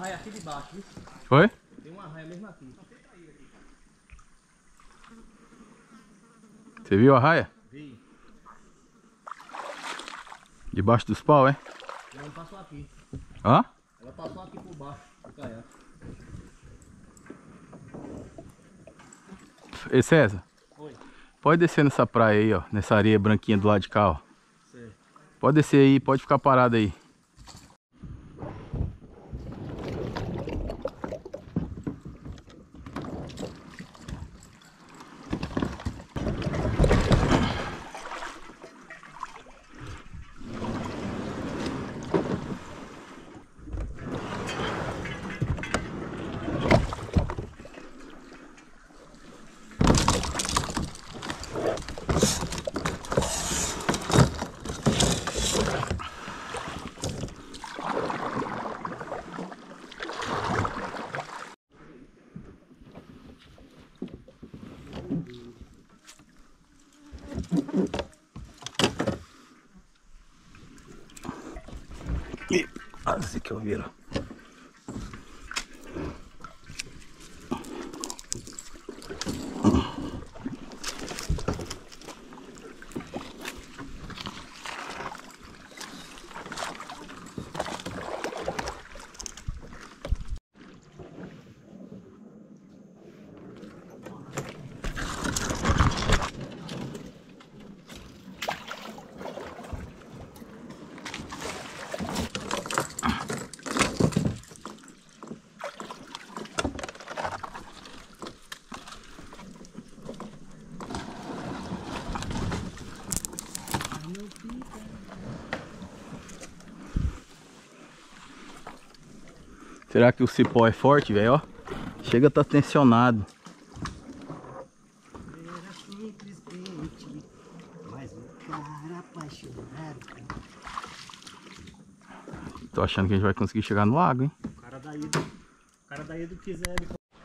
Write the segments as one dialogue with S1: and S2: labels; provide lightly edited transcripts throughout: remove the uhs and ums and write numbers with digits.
S1: arraia aqui de baixo, viu?
S2: Foi?
S1: Tem uma arraia mesmo aqui.
S2: Você viu a raia?
S1: Vi.
S2: Debaixo dos pau, é?
S1: Ela passou aqui.
S2: Hã?
S1: Ela passou aqui por baixo do caiaque.
S2: Ei, César.
S1: Oi.
S2: Pode descer nessa praia aí, ó. Nessa areia branquinha do lado de cá, ó.
S1: Certo.
S2: Pode descer aí, pode ficar parado aí. Assim que eu viro. Será que o cipó é forte, velho? Ó, chega a estar tensionado.
S3: Era simplesmente mais um cara apaixonado.
S2: Tô achando que a gente vai conseguir chegar no lago, hein?
S1: O cara daí do quiser.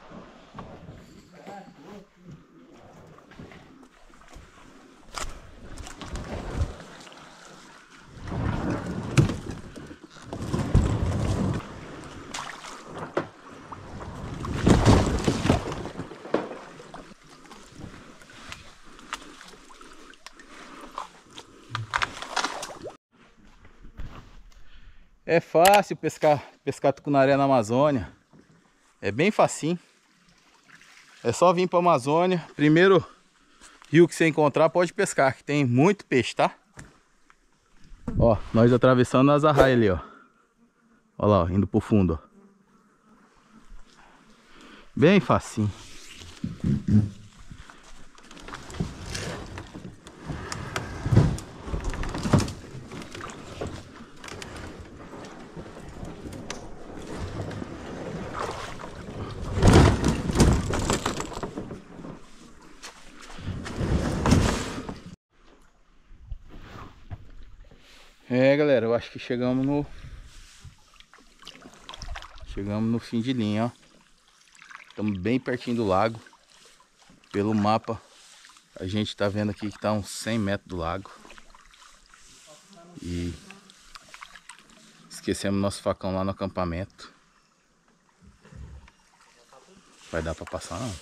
S2: É fácil pescar tucunaré na Amazônia. É bem facinho. É só vir para a Amazônia. Primeiro rio que você encontrar pode pescar, que tem muito peixe, tá? Ó, nós atravessando as arraias ali, ó. Ó lá, ó, indo pro fundo, ó. Bem facinho. É, galera, eu acho que chegamos no fim de linha, ó. Estamos bem pertinho do lago. Pelo mapa a gente tá vendo aqui que tá uns 100 metros do lago. E esquecemos nosso facão lá no acampamento. Vai dar pra passar, não?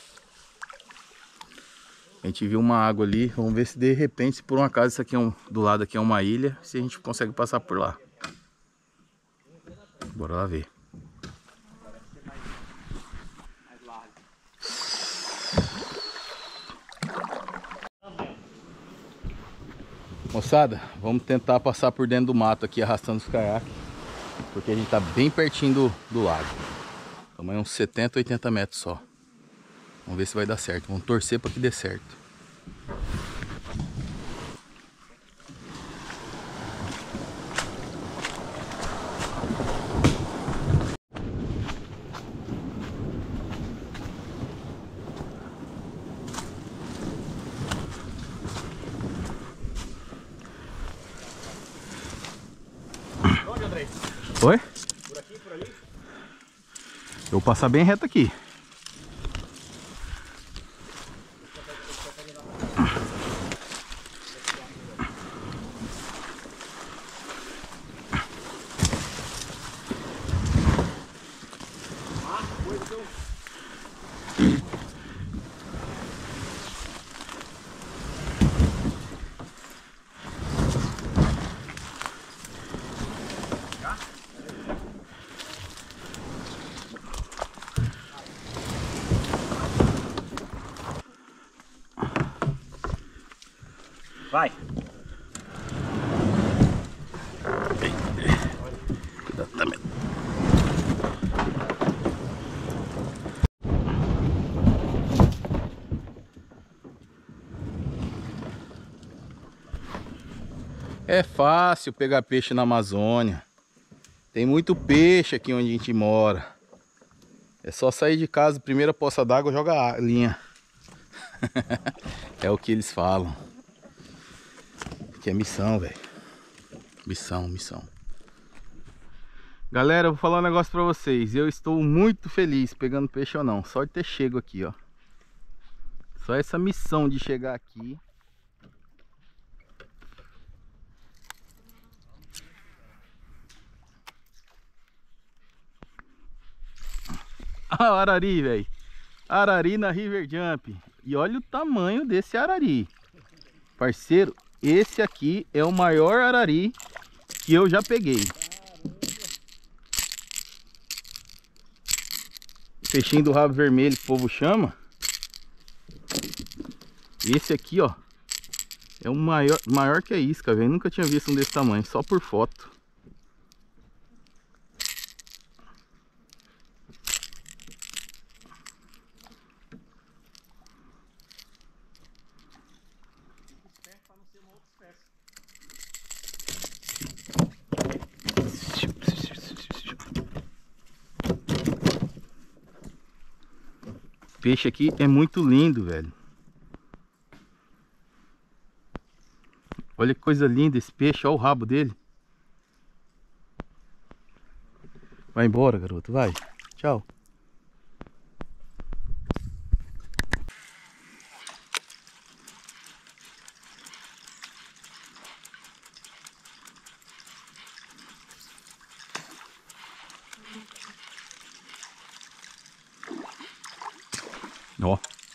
S2: A gente viu uma água ali. Vamos ver se de repente, se por um acaso isso aqui é do lado aqui é uma ilha, se a gente consegue passar por lá. Bora lá ver. Moçada, vamos tentar passar por dentro do mato aqui, arrastando os caiaques, porque a gente tá bem pertinho do lago. Estamos aí uns 70, 80 metros só. Vamos ver se vai dar certo. Vamos torcer para que dê certo.
S1: Onde, André?
S2: Oi?
S1: Por aqui, por ali?
S2: Eu vou passar bem reto aqui.
S1: Vai.
S2: Cuidado também. É fácil pegar peixe na Amazônia. Tem muito peixe aqui onde a gente mora. É só sair de casa, primeira poça d'água, joga a linha. É o que eles falam. Que é missão, velho. Missão, missão. Galera, eu vou falar um negócio pra vocês. Eu estou muito feliz pegando peixe ou não. Só de ter chego aqui, ó. Só essa missão de chegar aqui. Ah, arari, velho. Arari na River Jump. E olha o tamanho desse arari. Parceiro, esse aqui é o maior arari que eu já peguei. Peixinho do rabo vermelho que o povo chama. Esse aqui, ó, é o maior que a isca, velho. Nunca tinha visto um desse tamanho, só por foto. Peixe aqui é muito lindo, velho. Olha que coisa linda esse peixe, olha o rabo dele. Vai embora, garoto, vai. Tchau. Ó.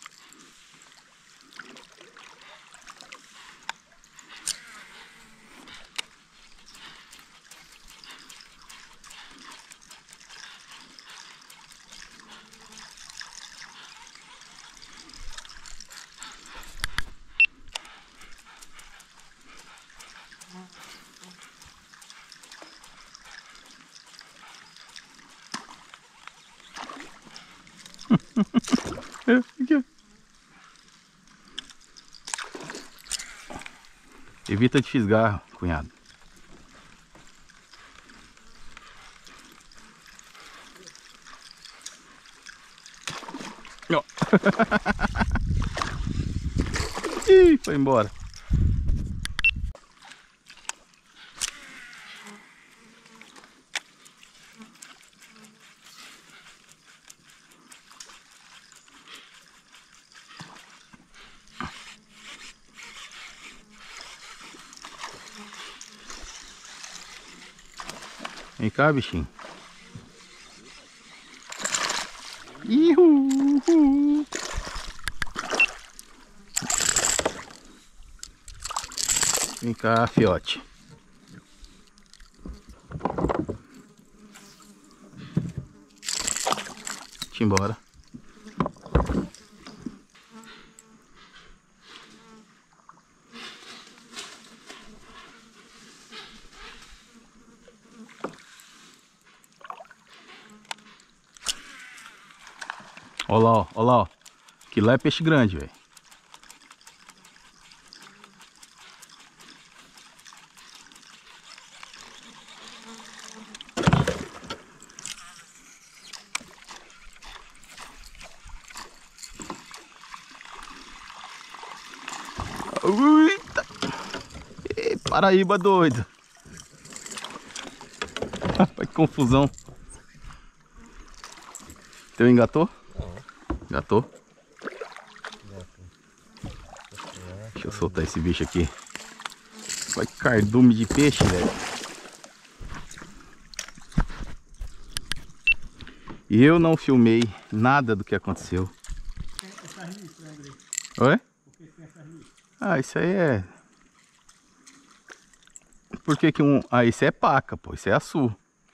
S2: Aqui, ó. Evita de fisgar, cunhado. Ó. Ih, foi embora. Vem cá, bichinho. Ihu! Vem cá, fiote. Deixa eu ir embora. Olha lá, ó, olha lá, ó. Aquilo lá é peixe grande, velho. Eita! Ei, Paraíba doido. Que confusão. Teu engatou? Engatou? Deixa eu soltar esse bicho aqui. Vai cardume de peixe, velho. E eu não filmei nada do que aconteceu. Oi? Ah, isso aí é... Por que que um... Ah, isso é paca, pô. Isso é açu.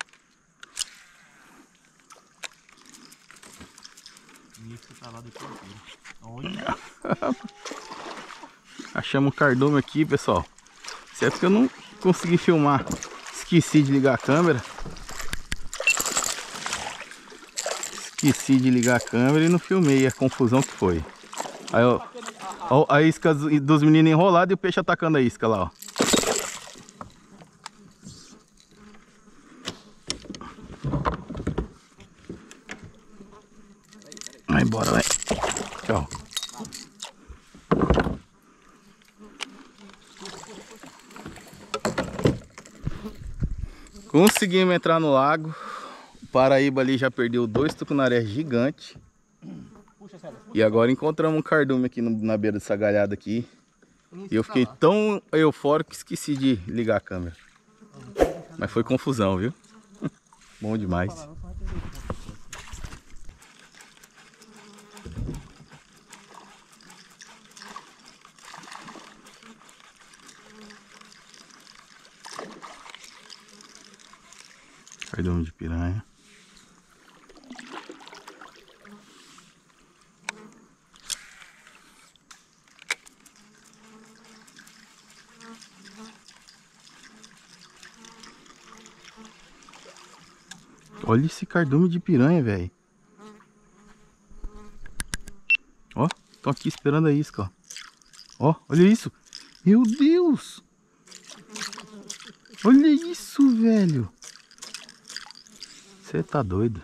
S1: Isso tá lá do canteiro. Olha.
S2: Achamos o cardume aqui, pessoal. Certo que eu não consegui filmar. Esqueci de ligar a câmera. Esqueci de ligar a câmera e não filmei a confusão que foi. Aí, ó, a isca dos meninos enrolados e o peixe atacando a isca lá, ó. Vai embora, vai. Tchau. Conseguimos entrar no lago. O Paraíba ali já perdeu 2 tucunarés gigantes. E agora encontramos um cardume aqui na beira dessa galhada aqui. E eu fiquei tão eufórico que esqueci de ligar a câmera. Mas foi confusão, viu? Bom demais. Cardume de piranha. Olha esse cardume de piranha, velho. Ó, tô aqui esperando a isca, ó. Ó, olha isso. Meu Deus. Olha isso, velho. Você tá doido.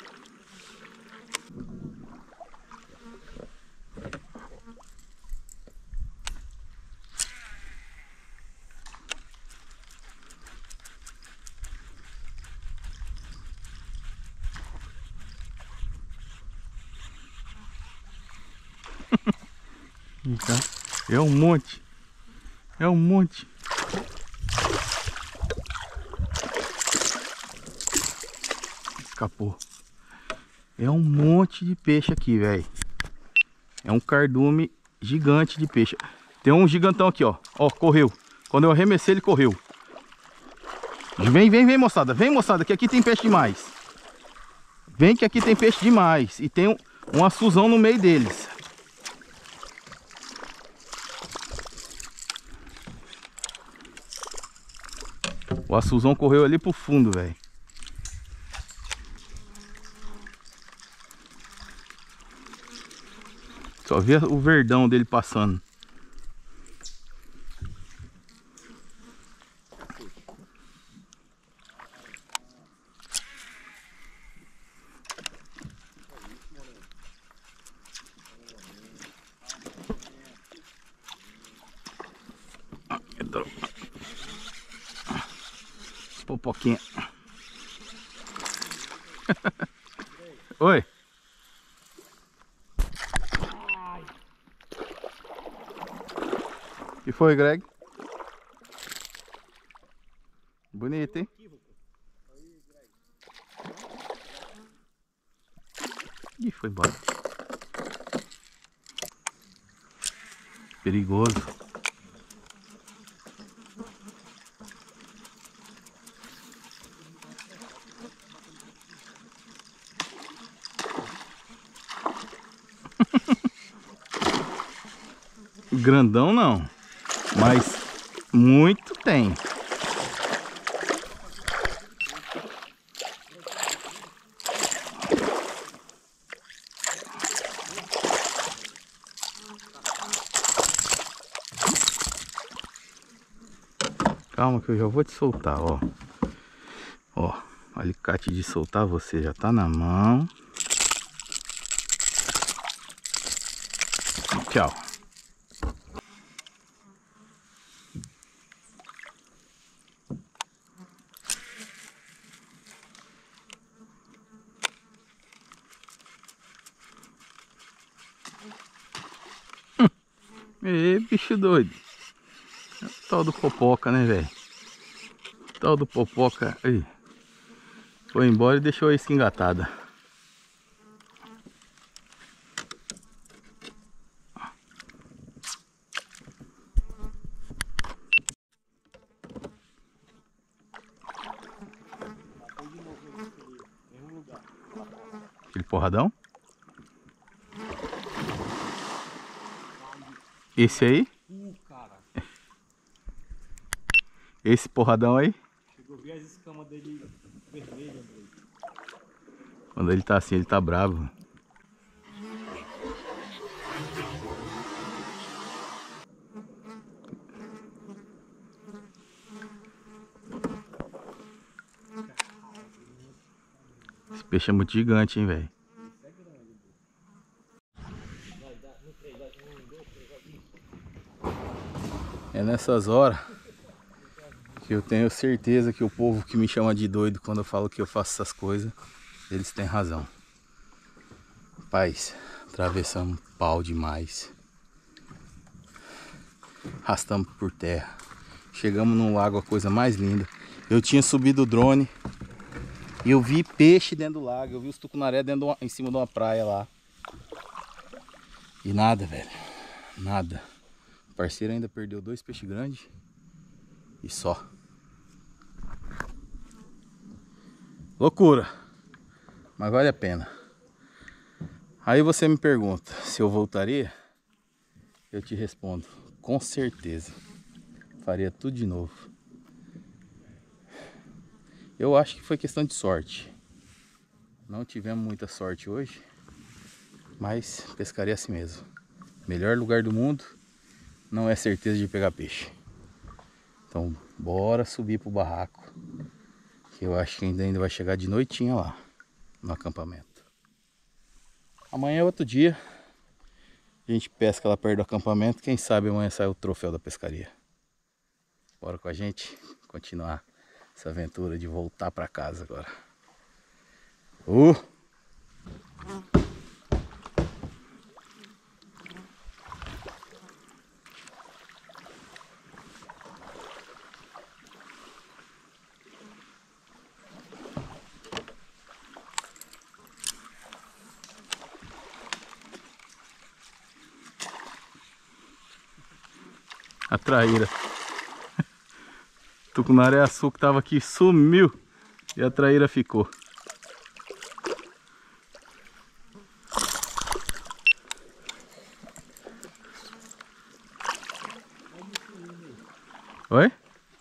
S2: É um monte. É um monte. Escapou. É um monte de peixe aqui, velho. É um cardume gigante de peixe. Tem um gigantão aqui, ó. Ó, correu. Quando eu arremessei, ele correu. Vem, vem, vem, moçada. Vem, moçada, que aqui tem peixe demais. Vem que aqui tem peixe demais. E tem um açuzão no meio deles. O açuzão correu ali pro fundo, velho. Só vê o verdão dele passando. Popoquinha. Oi. O que foi, Greg? Bonito, hein? Ih, foi embora. Perigoso. Grandão não, mas muito tem. Calma que eu já vou te soltar, ó. Ó, o alicate de soltar você já tá na mão. Tchau. Ê, bicho doido. É o tal do Popoca, né, velho? O tal do Popoca aí foi embora e deixou a isca engatada. porradão? Esse aí?
S1: Cara.
S2: Esse porradão aí?
S1: Chegou a ver as escamas dele vermelhas, Andrei.
S2: Quando ele tá assim, ele tá bravo. Esse peixe é muito gigante, hein, velho. É nessas horas que eu tenho certeza que o povo que me chama de doido quando eu falo que eu faço essas coisas, eles têm razão. Rapaz, atravessamos pau demais. Arrastamos por terra. Chegamos num lago, a coisa mais linda. Eu tinha subido o drone e eu vi peixe dentro do lago. Eu vi os tucunaré em cima de uma praia lá. E nada, velho. Nada. O parceiro ainda perdeu 2 peixes grandes. E só. Loucura. Mas vale a pena. Aí você me pergunta se eu voltaria. Eu te respondo, com certeza. Faria tudo de novo. Eu acho que foi questão de sorte. Não tivemos muita sorte hoje, mas pescaria assim mesmo. Melhor lugar do mundo não é certeza de pegar peixe. Então bora subir pro barraco, que eu acho que ainda vai chegar de noitinha lá no acampamento. Amanhã é outro dia. A gente pesca lá perto do acampamento. Quem sabe amanhã sai o troféu da pescaria. Bora com a gente continuar essa aventura de voltar para casa agora. A traíra. Tucunaré açúcar que tava aqui sumiu e a traíra ficou. Oi?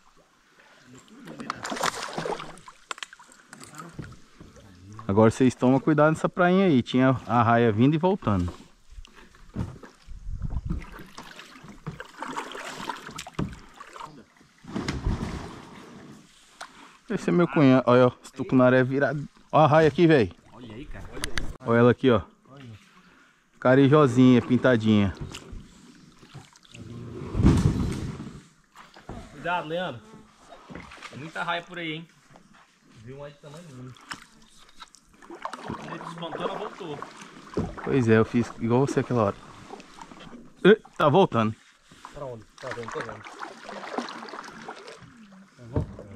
S2: Agora vocês tomam cuidado nessa prainha aí. Tinha a raia vindo e voltando. Esse é meu cunhado. Olha, os tucunaré virado. Olha a raia aqui, velho.
S1: Olha aí, cara. Olha aí.
S2: Olha ela aqui, ó. Carijosinha, pintadinha.
S1: Cuidado, Leandro. Tem muita raia por aí, hein? Viu uma de tamanho nenhum. Ele despontou, ela voltou.
S2: Pois é, eu fiz igual você aquela hora. Tá voltando.
S1: Pra onde? Tá vendo? Tô vendo. Tá voltando.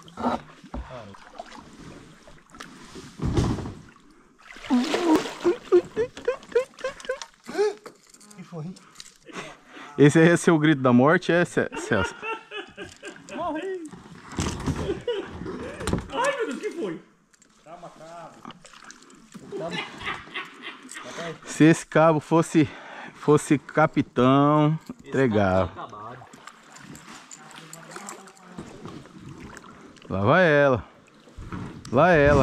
S3: Que foi?
S2: Esse aí é seu grito da morte, é, Celso?
S1: Morri! Ai, meu Deus, que foi? Cabo.
S2: Se esse cabo fosse capitão, entregava. Lá vai ela. Lá ela.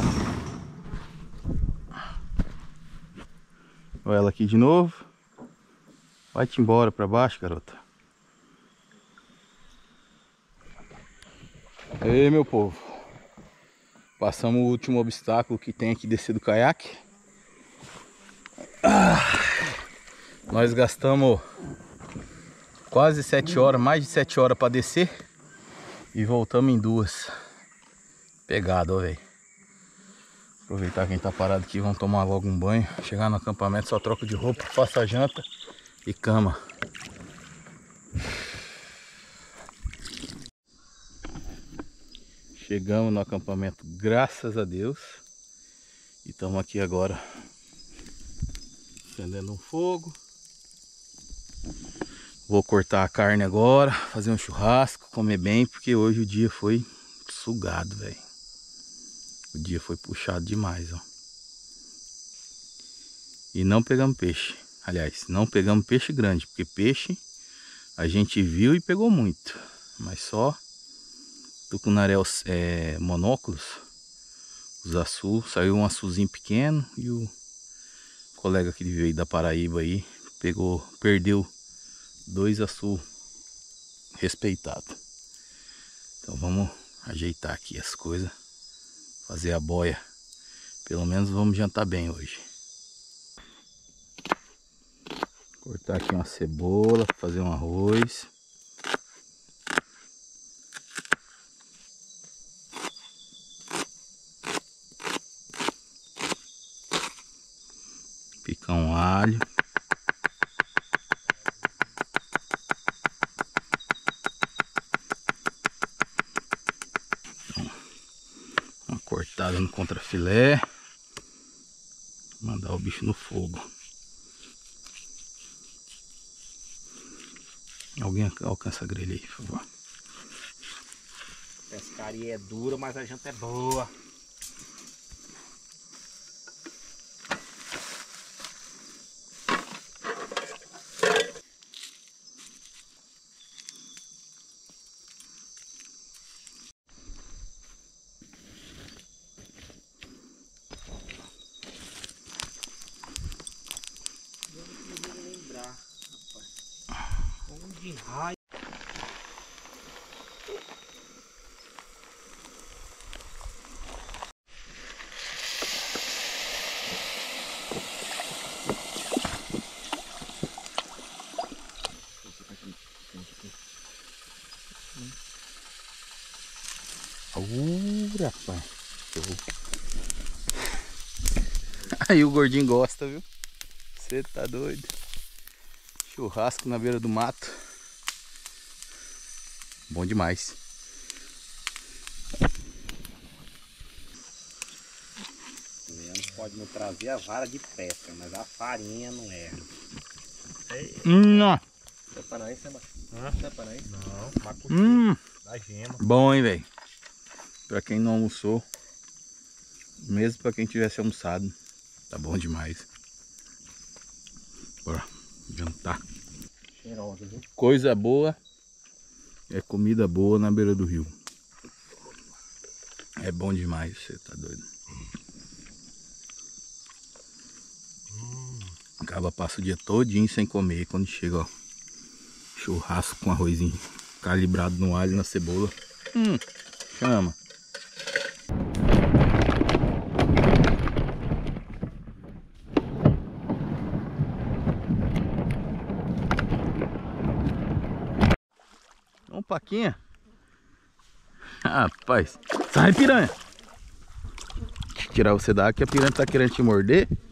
S2: Olha ela aqui de novo. Vai-te embora pra baixo, garota. Aí, meu povo. Passamos o último obstáculo que tem aqui descer do caiaque. Nós gastamos quase 7 horas, mais de 7 horas para descer. E voltamos em 2. Pegado, ó, velho. Aproveitar quem tá parado aqui, vamos tomar logo um banho. Chegar no acampamento, só troco de roupa, faço a janta e cama. Chegamos no acampamento, graças a Deus. E estamos aqui agora acendendo um fogo. Vou cortar a carne agora, fazer um churrasco, comer bem, porque hoje o dia foi sugado, velho. O dia foi puxado demais, ó. E não pegamos peixe. Aliás, não pegamos peixe grande, porque peixe a gente viu e pegou muito. Mas só tucunaré monóculos, os açu, saiu um açuzinho pequeno e o colega que veio da Paraíba aí perdeu 2 açu respeitado. Então vamos ajeitar aqui as coisas, fazer a boia. Pelo menos vamos jantar bem hoje. Cortar aqui uma cebola, fazer um arroz. Picar um alho. Uma cortada no contrafilé. Mandar o bicho no fogo. Alguém alcança a grelha aí, por favor.
S1: Pescaria é dura, mas a janta é boa. De raio.
S2: Rapaz. Aí o gordinho gosta, viu? Você tá doido? Churrasco na beira do mato. Bom demais.
S1: Pode não trazer a vara de pesca, mas a farinha não é.
S2: Não.
S1: É paraense, né? Não é paraense? Não, macuxi. Da gema.
S2: Bom, hein, velho? Pra quem não almoçou, mesmo pra quem tivesse almoçado, tá bom demais. Bora jantar.
S1: Cheirosa, viu?
S2: Coisa boa é comida boa na beira do rio. É bom demais, você tá doido. Acaba, passa o dia todinho sem comer. Quando chega, ó, churrasco com arrozinho calibrado no alho e na cebola. Chama. Vamos, Paquinha. Rapaz, sai, piranha. Deixa eu tirar você daqui, a piranha tá querendo te morder.